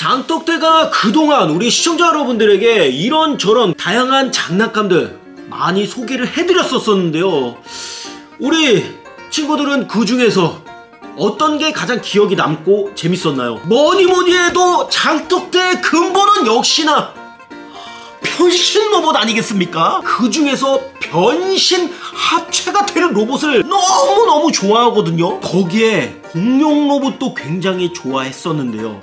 장떡대가 그동안 우리 시청자 여러분들에게 이런저런 다양한 장난감들 많이 소개를 해드렸었는데요. 우리 친구들은 그 중에서 어떤 게 가장 기억이 남고 재밌었나요? 뭐니뭐니 해도 장떡대의 근본은 역시나 변신 로봇 아니겠습니까? 그 중에서 변신 합체가 되는 로봇을 너무너무 좋아하거든요. 거기에 공룡 로봇도 굉장히 좋아했었는데요.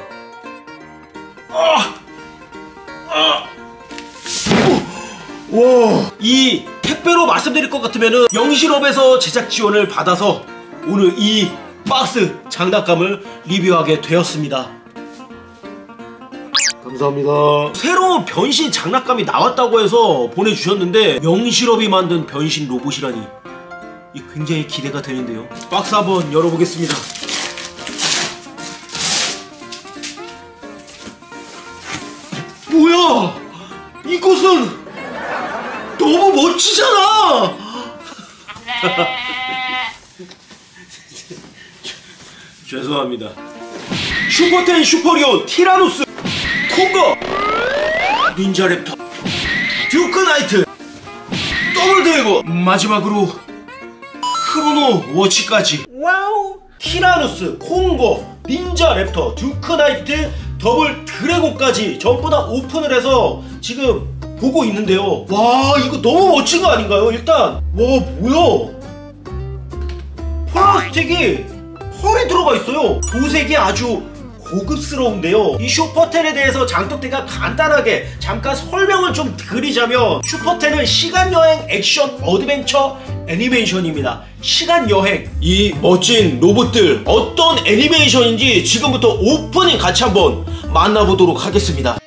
와, 이 택배로 말씀드릴 것 같으면은 영실업에서 제작 지원을 받아서 오늘 이 박스 장난감을 리뷰하게 되었습니다. 감사합니다. 새로운 변신 장난감이 나왔다고 해서 보내주셨는데 영실업이 만든 변신 로봇이라니 굉장히 기대가 되는데요. 박스 한번 열어보겠습니다. 뭐야, 이것은 너무 멋지잖아. 죄송합니다. 슈퍼텐 슈퍼리온 티라노스 콩거 닌자랩터 듀크나이트 더블드래곤 마지막으로 크로노 워치까지. 와우. 티라노스 콩거 닌자랩터 듀크나이트 더블 드래곤까지 전부 다 오픈을 해서 지금 보고 있는데요. 와, 이거 너무 멋진 거 아닌가요? 일단 와, 뭐야, 플라스틱이 펄이 들어가 있어요. 도색이 아주 고급스러운데요. 이 슈퍼텐에 대해서 장떡대가 간단하게 잠깐 설명을 좀 드리자면, 슈퍼텐은 시간여행 액션 어드벤처 애니메이션입니다. 시간여행, 이 멋진 로봇들 어떤 애니메이션인지 지금부터 오프닝 같이 한번 만나보도록 하겠습니다.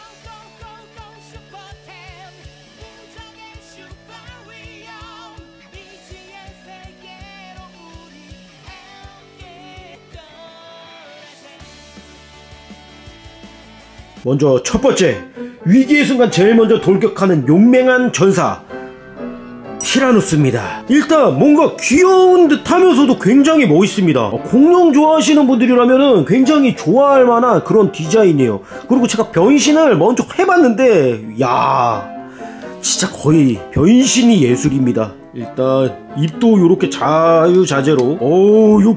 먼저 첫 번째, 위기의 순간 제일 먼저 돌격하는 용맹한 전사 티라노스입니다. 일단 뭔가 귀여운 듯 하면서도 굉장히 멋있습니다. 공룡 좋아하시는 분들이라면 굉장히 좋아할 만한 그런 디자인이에요. 그리고 제가 변신을 먼저 해봤는데, 야, 진짜 거의 변신이 예술입니다. 일단 입도 요렇게 자유자재로, 요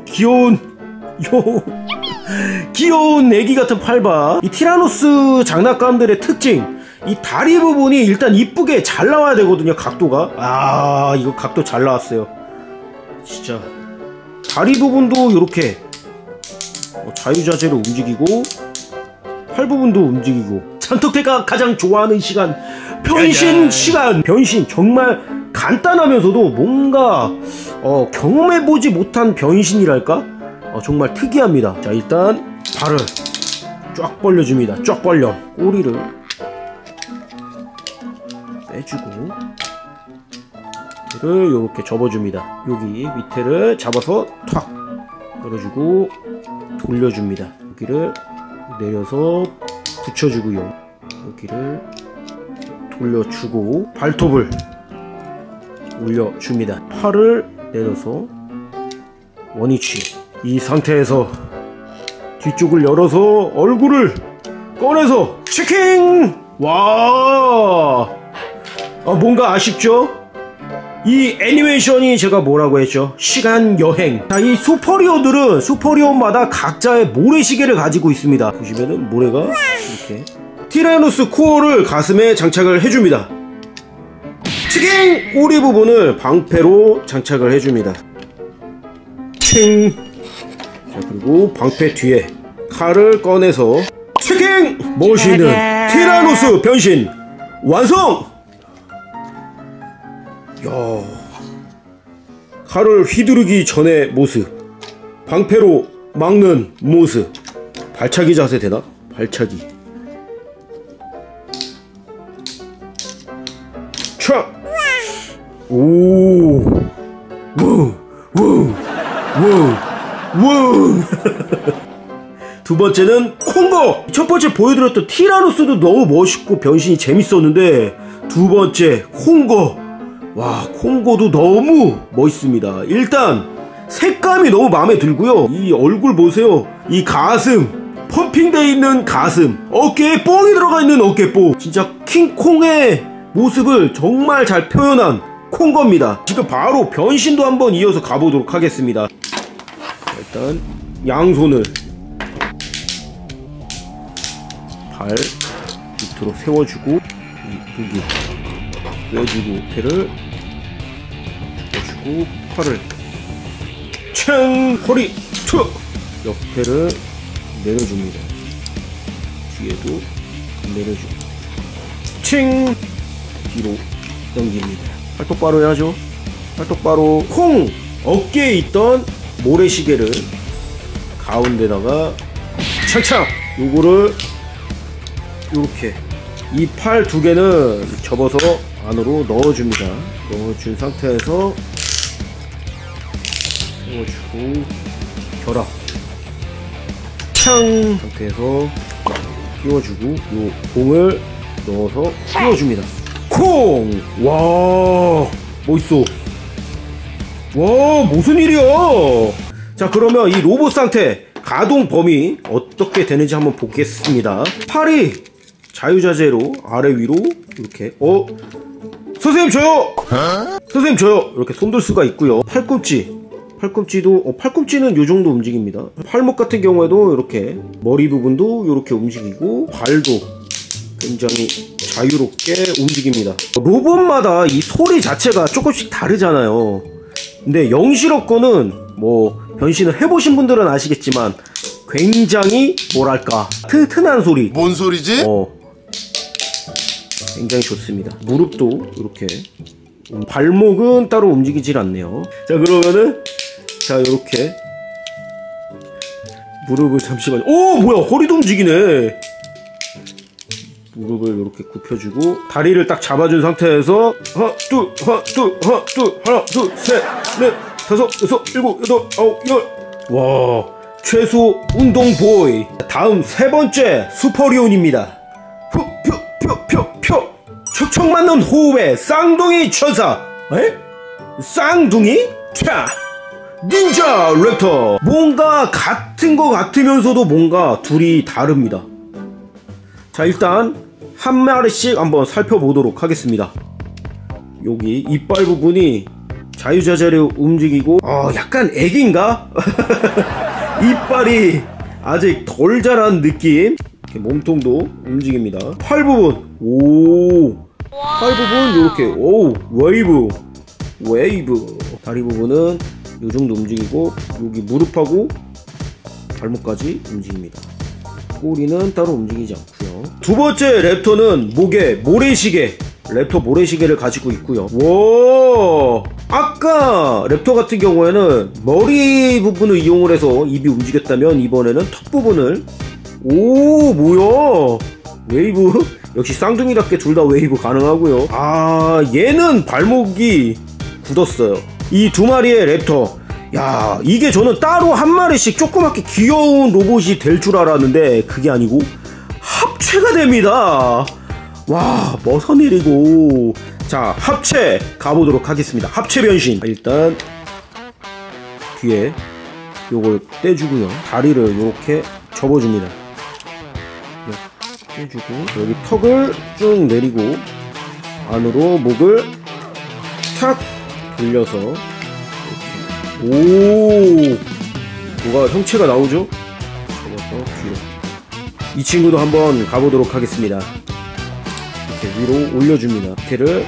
귀여운 애기 같은 팔바. 이 티라노스 장난감들의 특징, 이 다리 부분이 일단 이쁘게 잘 나와야 되거든요. 각도가, 이거 각도 잘 나왔어요. 진짜 다리 부분도 이렇게 자유자재로 움직이고, 팔 부분도 움직이고. 장떡대가 가장 좋아하는 시간, 변신 시간. 변신 정말 간단하면서도 뭔가 경험해보지 못한 변신이랄까? 정말 특이합니다. 자, 일단 발을 쫙 벌려줍니다. 쫙 벌려. 꼬리를 빼주고 밑에를 이렇게 접어줍니다. 여기 밑에를 잡아서 탁 열어주고 돌려줍니다. 여기를 내려서 붙여주고요. 여기를 돌려주고 발톱을 올려줍니다. 팔을 내려서 원위치. 이 상태에서 뒤쪽을 열어서 얼굴을 꺼내서 치킨! 와, 뭔가 아쉽죠? 이 애니메이션이 제가 뭐라고 했죠? 시간여행. 자, 이 슈퍼리온들은 슈퍼리온마다 각자의 모래시계를 가지고 있습니다. 보시면은 모래가 이렇게. 티라노스 코어를 가슴에 장착을 해줍니다. 치킨! 꼬리 부분을 방패로 장착을 해줍니다. 칭! 자, 그리고 방패 뒤에 칼을 꺼내서 치킨! 멋있는 티라노스 변신 완성! 야, 칼을 휘두르기 전의 모습, 방패로 막는 모습. 발차기 자세 되나? 발차기. 촥! 오! 우! 우! 우! 우! 두 번째는 콩거! 첫 번째 보여드렸던 티라노스도 너무 멋있고 변신이 재밌었는데, 두 번째 콩거. 와, 콩거도 너무 멋있습니다. 일단 색감이 너무 마음에 들고요. 이 얼굴 보세요. 이 가슴, 펌핑되어 있는 가슴, 어깨에 뽕이 들어가 있는 어깨뽕. 진짜 킹콩의 모습을 정말 잘 표현한 콩거입니다. 지금 바로 변신도 한번 이어서 가보도록 하겠습니다. 일단 양손을 발 밑으로 세워주고 여기 내주고 배를 주고 팔을 챙 허리 툭 옆에를 내려줍니다. 뒤에도 내려주고 칭 뒤로 당깁니다. 팔 똑바로 해야죠. 팔 똑바로. 콩 어깨에 있던 모래시계를 가운데다가 착착 요거를 요렇게 이 팔 두 개는 접어서 안으로 넣어줍니다. 넣어준 상태에서 세워주고 결합 창 상태에서 끼워주고 요 공을 넣어서 끼워줍니다. 콩! 와 멋있어. 와 무슨 일이야. 자 그러면 이 로봇 상태 가동 범위 어떻게 되는지 한번 보겠습니다. 팔이 자유자재로 아래 위로 이렇게 선생님 저요! 선생님 저요! 이렇게 손들 수가 있고요. 팔꿈치도 팔꿈치는 요 정도 움직입니다. 팔목 같은 경우에도 이렇게 머리 부분도 이렇게 움직이고 발도 굉장히 자유롭게 움직입니다. 로봇마다 이 소리 자체가 조금씩 다르잖아요. 근데 영실업 거는 뭐 변신을 해보신 분들은 아시겠지만 굉장히 뭐랄까 튼튼한 소리. 뭔 소리지? 굉장히 좋습니다. 무릎도 이렇게 발목은 따로 움직이질 않네요. 자 그러면은 자 이렇게 무릎을 잠시만요. 오 뭐야 허리도 움직이네. 무릎을 이렇게 굽혀주고 다리를 딱 잡아준 상태에서 하나 둘 셋 넷 다섯 여섯 일곱 여덟 아홉 열. 와 최소 운동 보이. 다음 세 번째 슈퍼리온입니다. 표 척척 맞는 호흡의 쌍둥이 천사. 에? 쌍둥이? 차 닌자 랩터. 뭔가 같은 거 같으면서도 뭔가 둘이 다릅니다. 자 일단 한 마리씩 한번 살펴보도록 하겠습니다. 여기 이빨 부분이 자유자재로 움직이고 약간 애기인가? 이빨이 아직 덜 자란 느낌. 이렇게 몸통도 움직입니다. 팔 부분 팔 부분 이렇게 웨이브. 다리 부분은 요정도 움직이고 여기 무릎하고 발목까지 움직입니다. 꼬리는 따로 움직이지 않고요. 두 번째 랩터는 목에 모래시계, 랩터 모래시계를 가지고 있고요. 와 아까 랩터 같은 경우에는 머리 부분을 이용을 해서 입이 움직였다면 이번에는 턱 부분을 뭐야 웨이브. 역시 쌍둥이답게 둘 다 웨이브 가능하고요. 얘는 발목이 굳었어요. 이 두 마리의 랩터, 야 이게 저는 따로 한 마리씩 조그맣게 귀여운 로봇이 될 줄 알았는데 그게 아니고 합체가 됩니다. 와 머선 일이고. 자 합체 가보도록 하겠습니다. 합체 변신. 일단 뒤에 요걸 떼주고요. 다리를 이렇게 접어줍니다. 떼주고 여기 턱을 쭉 내리고 안으로 목을 탁 돌려서 이렇게. 뭐가 형체가 나오죠? 접어서 뒤로. 이 친구도 한번 가보도록 하겠습니다. 이렇게 위로 올려줍니다. 밑에를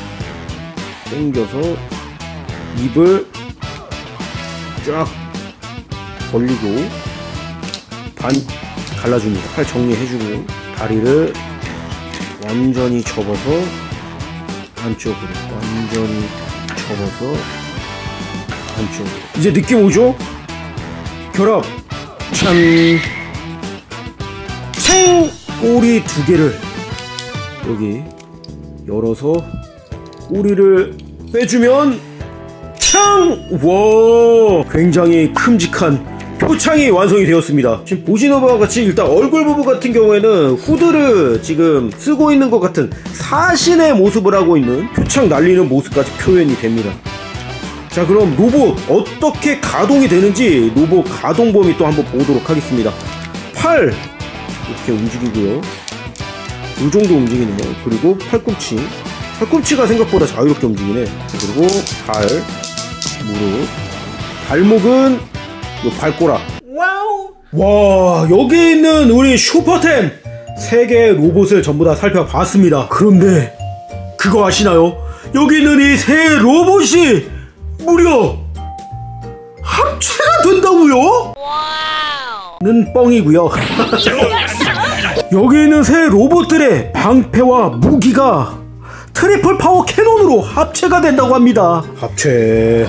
당겨서 입을 쫙 벌리고 반 갈라줍니다. 팔 정리해주고 다리를 완전히 접어서 안쪽으로 완전히 접어서 안쪽으로. 이제 느낌 오죠? 결합 짠 꼬리 두 개를 여기 열어서 꼬리를 빼주면 와 굉장히 큼직한 표창이 완성이 되었습니다. 지금 보시는 바와 같이 일단 얼굴 부분 같은 경우에는 후드를 지금 쓰고 있는 것 같은 사신의 모습을 하고 있는 표창 날리는 모습까지 표현이 됩니다. 자 그럼 로봇 어떻게 가동이 되는지 로봇 가동 범위 또 한번 보도록 하겠습니다. 팔 이렇게 움직이고요. 이 정도 움직이네요. 그리고 팔꿈치가 생각보다 자유롭게 움직이네. 그리고 발, 무릎, 발목은 요 발꼬락. 와, 여기 있는 우리 슈퍼템 3개의 로봇을 전부 다 살펴봤습니다. 그런데 그거 아시나요? 여기 있는 이 세 로봇이 무려 합체가 된다고요? 는 뻥이고요. 여기 있는 새 로봇들의 방패와 무기가 트리플 파워 캐논으로 합체가 된다고 합니다. 합체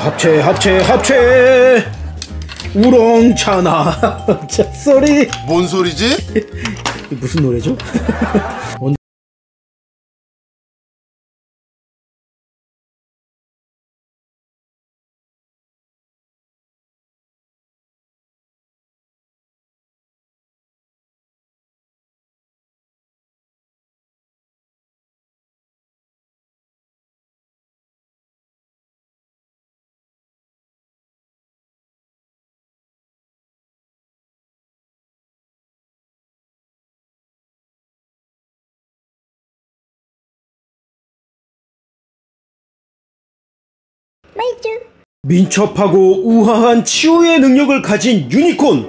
우렁차나 소리. 뭔 소리지? 무슨 노래죠? 민첩하고 우아한 치유의 능력을 가진 유니콘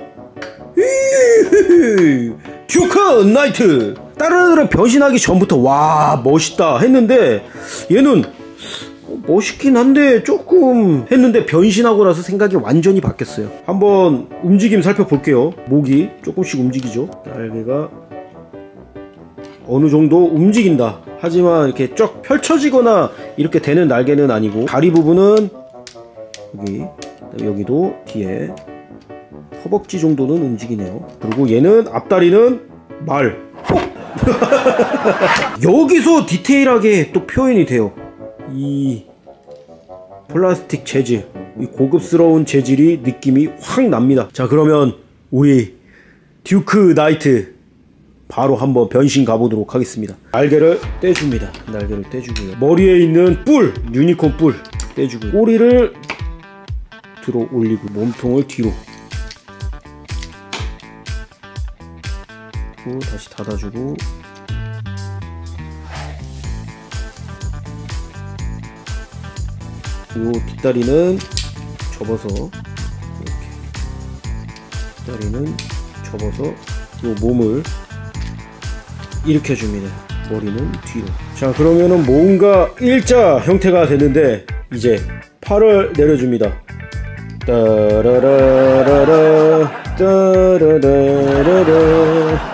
듀크 나이트. 다른 애들은 변신하기 전부터 와 멋있다 했는데 얘는 멋있긴 한데 조금 했는데 변신하고 나서 생각이 완전히 바뀌었어요. 한번 움직임 살펴볼게요. 목이 조금씩 움직이죠. 날개가 어느 정도 움직인다. 하지만 이렇게 쫙 펼쳐지거나 이렇게 되는 날개는 아니고, 다리 부분은 여기도 뒤에 허벅지 정도는 움직이네요. 그리고 얘는 앞다리는 말. 여기서 디테일하게 또 표현이 돼요. 이 플라스틱 재질, 이 고급스러운 재질이 느낌이 확 납니다. 자, 그러면 우리 듀크 나이트 바로 한번 변신 가보도록 하겠습니다. 날개를 떼줍니다. 날개를 떼주고요. 머리에 있는 뿔, 유니콘 뿔 떼주고, 꼬리를 들어 올리고, 몸통을 뒤로 다시 닫아주고, 요 뒷다리는 접어서 이렇게, 뒷다리는 접어서 요 몸을 일으켜줍니다. 머리는 뒤로. 자, 그러면은 뭔가 일자 형태가 됐는데 이제 팔을 내려줍니다. 따라라라라 따라라라라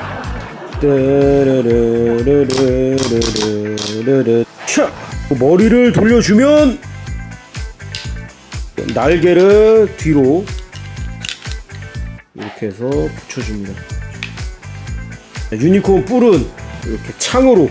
따라라라라라라라. 차! 머리를 돌려주면 날개를 뒤로 이렇게 해서 붙여줍니다. 유니콘 뿔은 이렇게 창으로.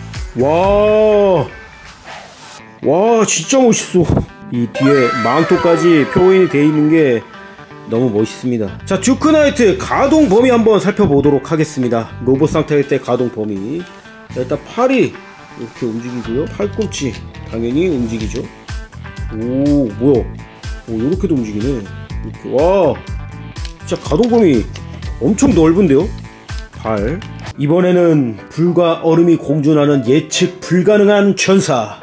와 진짜 멋있어. 이 뒤에 망토까지 표현이 되어 있는 게 너무 멋있습니다. 자, 듀크 나이트 가동 범위 한번 살펴보도록 하겠습니다. 로봇 상태일 때 가동 범위. 자, 일단 팔이 이렇게 움직이고요. 팔꿈치 당연히 움직이죠. 오, 뭐야, 오, 요렇게도 움직이네. 이렇게. 와, 진짜 가동 범위 엄청 넓은데요. 발. 이번에는 불과 얼음이 공존하는 예측 불가능한 전사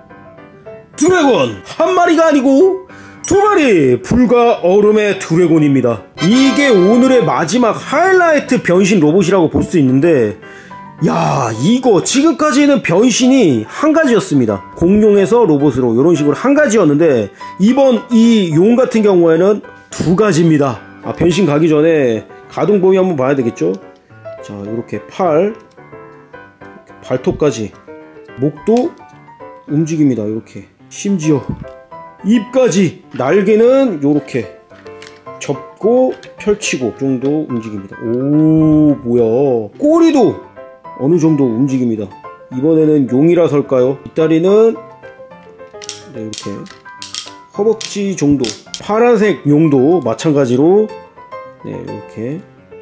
드래곤! 한 마리가 아니고 두 마리! 불과 얼음의 드래곤입니다. 이게 오늘의 마지막 하이라이트 변신 로봇이라고 볼 수 있는데, 야, 이거 지금까지는 변신이 한 가지였습니다. 공룡에서 로봇으로 이런 식으로 한 가지였는데, 이번 이 용 같은 경우에는 두 가지입니다. 아, 변신 가기 전에 가동 범위 한번 봐야 되겠죠? 자, 이렇게 팔, 발톱까지, 목도 움직입니다. 이렇게. 심지어 입까지. 날개는 이렇게 접고 펼치고 정도 움직입니다. 오, 뭐야. 꼬리도 어느 정도 움직입니다. 이번에는 용이라설까요? 뒷다리는 네, 이렇게 허벅지 정도. 파란색 용도 마찬가지로 네, 이렇게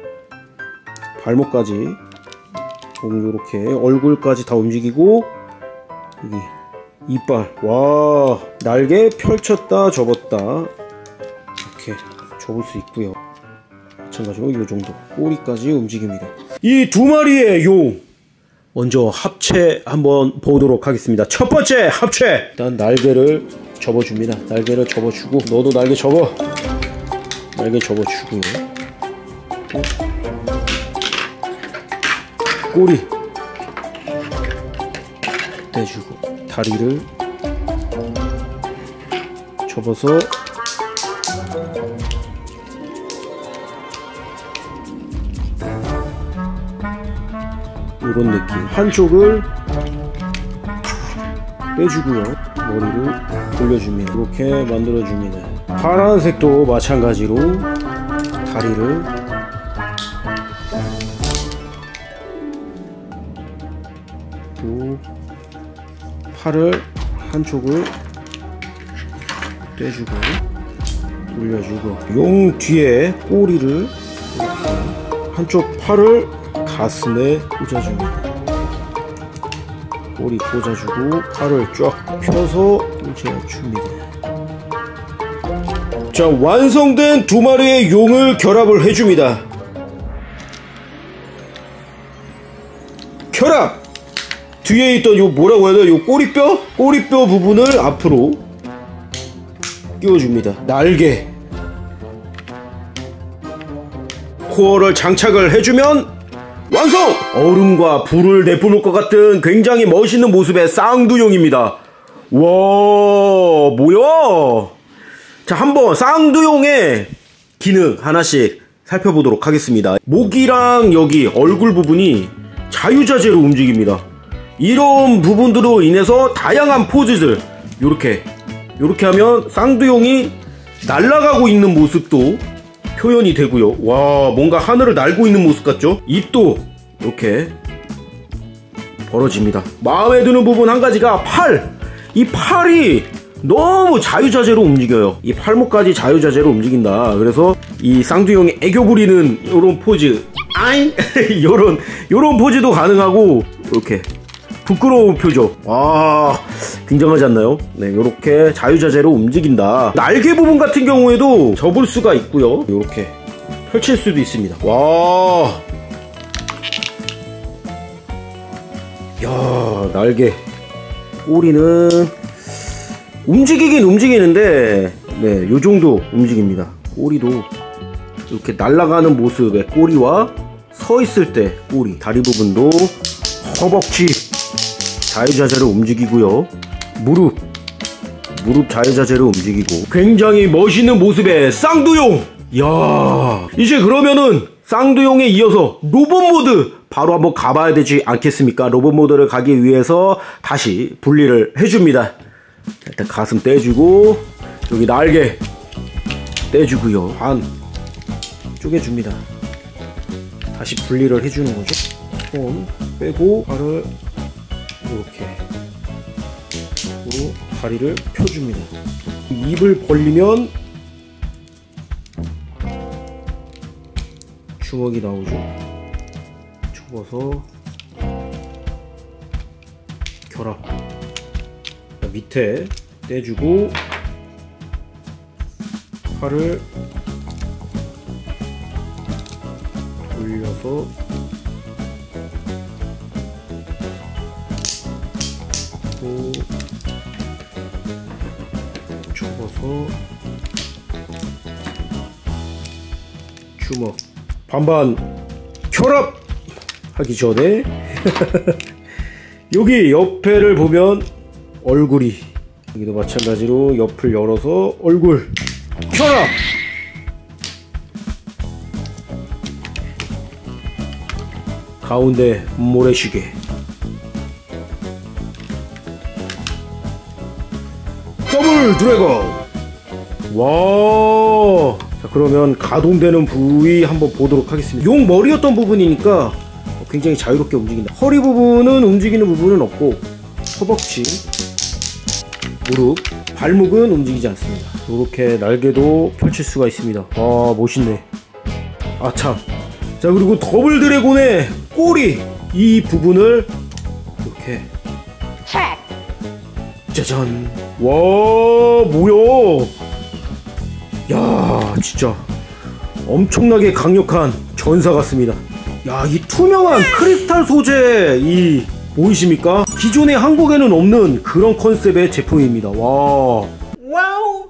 발목까지 이렇게 얼굴까지 다 움직이고, 여기 이빨. 와, 날개 펼쳤다 접었다 이렇게 접을 수 있고요. 마찬가지로 이 정도 꼬리까지 움직입니다. 이 두 마리의 용 먼저 합체 한번 보도록 하겠습니다. 첫 번째 합체! 일단 날개를 접어줍니다. 날개를 접어주고, 너도 날개 접어! 날개 접어주고요. 꼬리 떼주고, 다리를 접어서 이런 느낌. 한쪽을 빼주고요. 머리를 돌려줍니다. 이렇게 만들어줍니다. 파란색도 마찬가지로 다리를 또 팔을 한쪽을 떼주고 돌려주고, 용 뒤에 꼬리를 이렇게 한쪽 팔을 가슴에 꽂아줍니다. 꼬리 꽂아주고 팔을 쫙 펴서 꽂아줍니다. 자, 완성된 두 마리의 용을 결합을 해줍니다. 결합! 뒤에 있던 요 뭐라고 해야 돼? 요 꼬리뼈? 꼬리뼈 부분을 앞으로 끼워줍니다. 날개 코어를 장착을 해주면 완성! 얼음과 불을 내뿜을 것 같은 굉장히 멋있는 모습의 쌍두용입니다. 와, 뭐야? 자, 한번 쌍두용의 기능 하나씩 살펴보도록 하겠습니다. 목이랑 여기 얼굴 부분이 자유자재로 움직입니다. 이런 부분들로 인해서 다양한 포즈들, 요렇게 하면 쌍두용이 날아가고 있는 모습도 표현이 되고요. 와, 뭔가 하늘을 날고 있는 모습 같죠? 입도 이렇게 벌어집니다. 마음에 드는 부분 한 가지가 팔! 이 팔이 너무 자유자재로 움직여요. 이 팔목까지 자유자재로 움직인다. 그래서 이 쌍두용이 애교 부리는 요런 포즈, 아잉! 요런 포즈도 가능하고, 이렇게 부끄러운 표정. 와, 굉장하지 않나요? 네, 요렇게 자유자재로 움직인다. 날개 부분 같은 경우에도 접을 수가 있고요. 요렇게 펼칠 수도 있습니다. 와, 야, 날개. 꼬리는 움직이긴 움직이는데, 네, 요정도 움직입니다. 꼬리도 이렇게 날아가는 모습의 꼬리와 서 있을 때 꼬리, 다리 부분도 허벅지 자유자재로 움직이고요. 무릎 자유자재로 움직이고, 굉장히 멋있는 모습의 쌍두용. 이야, 이제 그러면은 쌍두용에 이어서 로봇 모드 바로 한번 가봐야 되지 않겠습니까? 로봇 모드를 가기 위해서 다시 분리를 해줍니다. 일단 가슴 떼주고, 여기 날개 떼주고요. 반 쪼개줍니다. 다시 분리를 해주는 거죠. 손 빼고 발을 이렇게 다리를 펴줍니다. 입을 벌리면 주먹이 나오죠. 접어서 결합. 밑에 떼주고 팔을 돌려서 또 접어서 주먹 반반 결합 하기 전에 여기 옆에를 보면 얼굴이, 여기도 마찬가지로 옆을 열어서 얼굴 결합. 가운데 모래시계. 더블 드래곤. 와. 자, 그러면 가동되는 부위 한번 보도록 하겠습니다. 용 머리였던 부분이니까 굉장히 자유롭게 움직인다. 허리 부분은 움직이는 부분은 없고, 허벅지, 무릎, 발목은 움직이지 않습니다. 이렇게 날개도 펼칠 수가 있습니다. 아, 멋있네. 아참. 자, 그리고 더블 드래곤의 꼬리, 이 부분을 이렇게 짜잔. 와, 뭐야. 야, 진짜 엄청나게 강력한 전사 같습니다. 야, 이 투명한 크리스탈 소재 이 보이십니까? 기존의 한국에는 없는 그런 컨셉의 제품입니다. 와. 와우.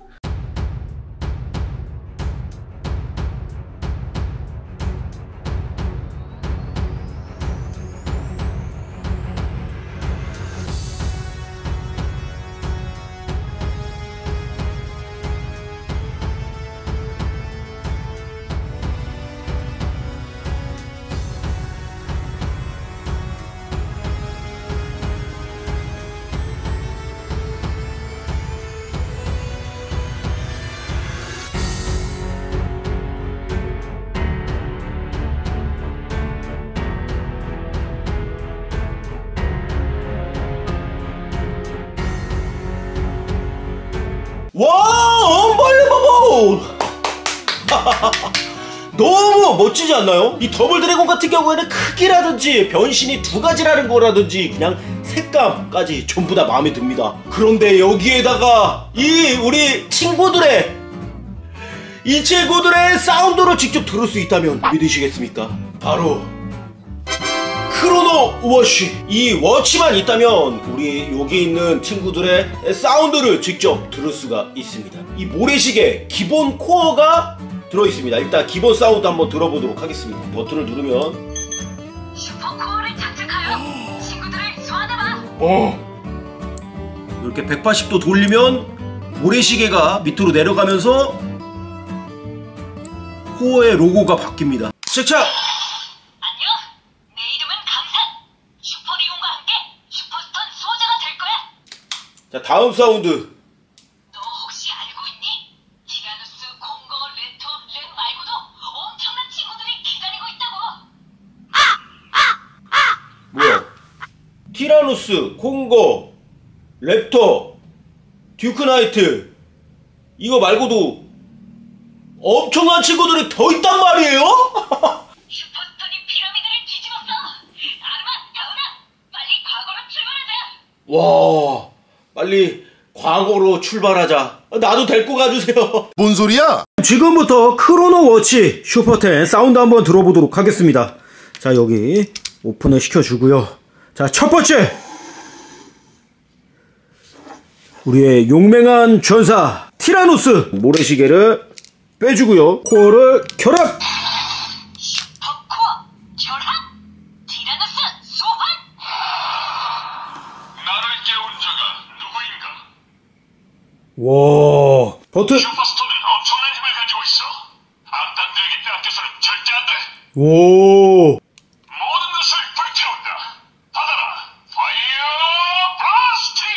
와, 언벌리버블! 너무 멋지지 않나요? 이 더블 드래곤 같은 경우에는 크기라든지 변신이 두 가지라는 거라든지 그냥 색감까지 전부 다 마음에 듭니다. 그런데 여기에다가 우리 친구들의 사운드를 직접 들을 수 있다면 믿으시겠습니까? 바로 크로노 워치! 이 워치만 있다면 우리 여기 있는 친구들의 사운드를 직접 들을 수가 있습니다. 이 모래시계 기본 코어가 들어있습니다. 일단 기본 사운드 한번 들어보도록 하겠습니다. 버튼을 누르면 슈퍼 코어를 장착하여 친구들을 소환해봐. 이렇게 180도 돌리면 모래시계가 밑으로 내려가면서 코어의 로고가 바뀝니다. 착착! 자, 다음 사운드. 너 혹시 알고 있니? 티라누스, 콩거, 레토, 렌 말고도 엄청난 친구들이 기다리고 있다고. 뭐야? 티라누스, 콩거, 랩터, 듀크나이트 이거 말고도 엄청난 친구들이 더 있단 말이에요? 슈퍼스톤이 피라미드를 뒤집었어. 아르마, 다운아, 빨리 과거로 출발하자. 와, 빨리 과거로 출발하자. 나도 데리고 가주세요. 뭔 소리야? 지금부터 크로노 워치 슈퍼10 사운드 한번 들어보도록 하겠습니다. 자, 여기 오픈을 시켜주고요. 자, 첫 번째, 우리의 용맹한 전사 티라노스 모래시계를 빼주고요. 코어를 결합. 슈퍼코어 결합. 티라노스 소환. 나를 깨운 자가 누구인가? 와, 버튼. 슈퍼스톤은 엄청난 힘을 가지고 있어. 악당들에게 빼앗겨서는 절대 안 돼. 오. 모든 것을 불태운다. 받아라. 파이어 블라스팅!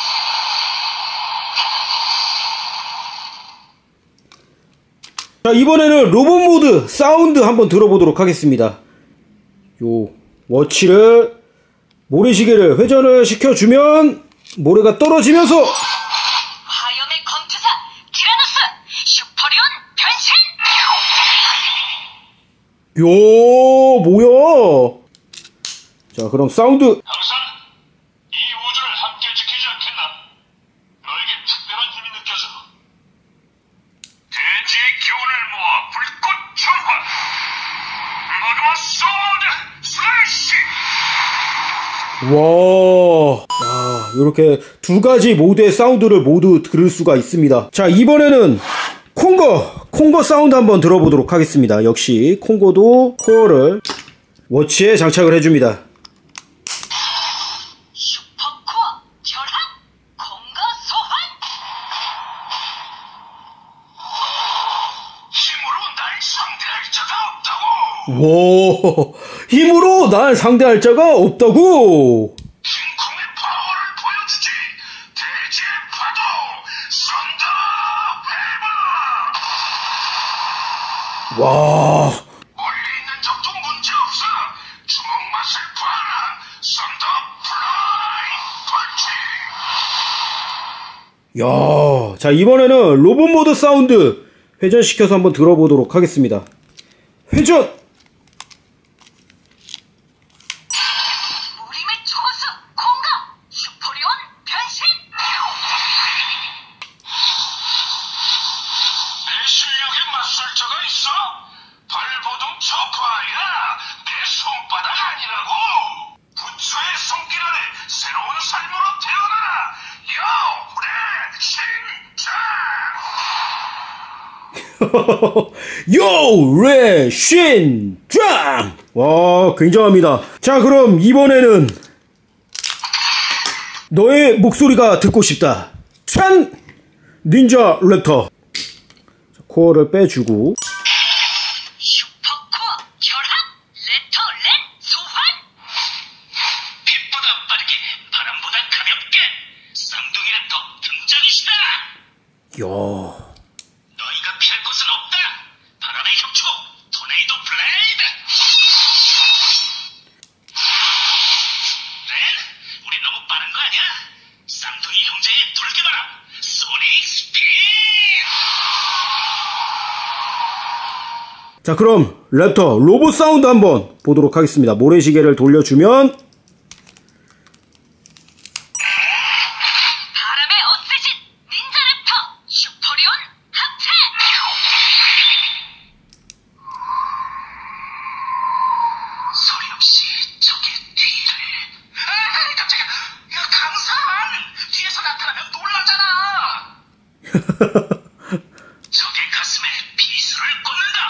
자, 이번에는 로봇 모드 사운드 한번 들어보도록 하겠습니다. 요 워치를 모래시계를 회전을 시켜주면 모래가 떨어지면서 화염의 검투사 티라노스 슈퍼리온 변신. 요 뭐야. 자, 그럼 사운드. 항상 이 우주를 함께 지키지 않겠나? 너에게 특별한 힘이 느껴져. 대지의 기운을 모아 불꽃 전환! 마그마 소드 슬래시! 와, 야, 이렇게 두 가지 모드의 사운드를 모두 들을 수가 있습니다. 자, 이번에는 콩거 사운드 한번 들어보도록 하겠습니다. 역시 콩거도 코어를 워치에 장착을 해줍니다. 슈퍼코어 결합. 공거 소환. 힘으로 날 상대할 자가 없다고! 오, 힘으로 날 상대할 자가 없다고. 킹콩의 파워를 보여주지! 대지의 파도! 썬더 해봐! 와, 멀리 있는 적도 문제없어! 주먹 맛을 봐라! 썬더 플라이 펀치! 야, 자, 이번에는 로봇 모드 사운드 회전시켜서 한번 들어보도록 하겠습니다. 회전. 우림의 초고수 공거 슈퍼리온 변신. 내 실력에 맞설 자가 있어? 요! 레! 쉰! 짱! 와, 굉장합니다. 자, 그럼 이번에는 너의 목소리가 듣고 싶다. 찬! 닌자 랩터. 자, 코어를 빼주고. 슈퍼코어 결합 레터 렌 소환. 빛보다 빠르게 바람보다 가볍게 쌍둥이 랩터 등장이시다. 야, 너희가 피할 곳은 없다. 바람의 혁주고 토네이도 블레이드. 렌, 우리 너무 빠른 거 아니야? 쌍둥이 형제의 돌개바람 소닉 스피드. 자, 그럼 랩터 로봇 사운드 한번 보도록 하겠습니다. 모래시계를 돌려주면 바람의 어쌔신 닌자 랩터 슈퍼리온 합체. 소리 없이 적의 뒤를. 아, 깜짝이야. 야, 강산 뒤에서 나타나면 놀라잖아. 적의 가슴에 비수를 꽂는다.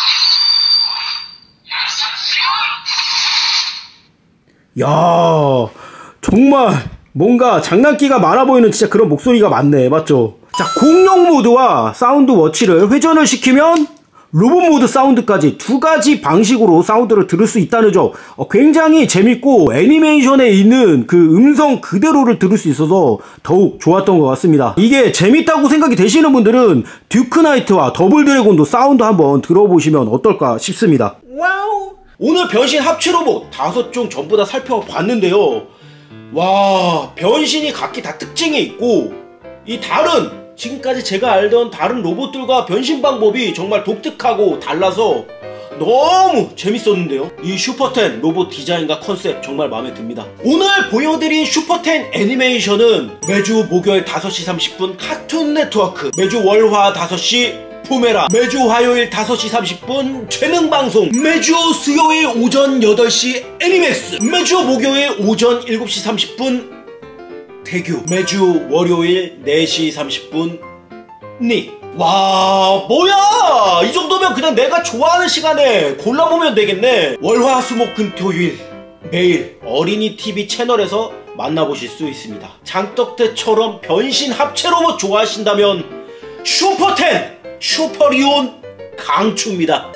야, 정말 뭔가 장난기가 많아 보이는 진짜 그런 목소리가 많네. 맞죠? 자, 공룡 모드와 사운드 워치를 회전을 시키면 로봇 모드 사운드까지 두 가지 방식으로 사운드를 들을 수 있다는 점 굉장히 재밌고 애니메이션에 있는 그 음성 그대로를 들을 수 있어서 더욱 좋았던 것 같습니다. 이게 재밌다고 생각이 되시는 분들은 듀크 나이트와 더블 드래곤도 사운드 한번 들어보시면 어떨까 싶습니다. 와우! 오늘 변신 합체 로봇 5종 전부 다 살펴봤는데요. 와, 변신이 각기 다 특징이 있고 이 다른 지금까지 제가 알던 다른 로봇들과 변신 방법이 정말 독특하고 달라서 너무 재밌었는데요. 이 슈퍼10 로봇 디자인과 컨셉 정말 마음에 듭니다. 오늘 보여드린 슈퍼10 애니메이션은 매주 목요일 5시 30분 카툰 네트워크, 매주 월화 5시 포메라, 매주 화요일 5시 30분 재능방송, 매주 수요일 오전 8시 애니맥스, 매주 목요일 오전 7시 30분 대규, 매주 월요일 4시 30분 닉. 와, 뭐야, 이 정도면 그냥 내가 좋아하는 시간에 골라보면 되겠네. 월화 수목 금 토일 매일 어린이 TV 채널에서 만나보실 수 있습니다. 장떡대처럼 변신 합체 로봇 좋아하신다면 슈퍼10 슈퍼리온 강추입니다.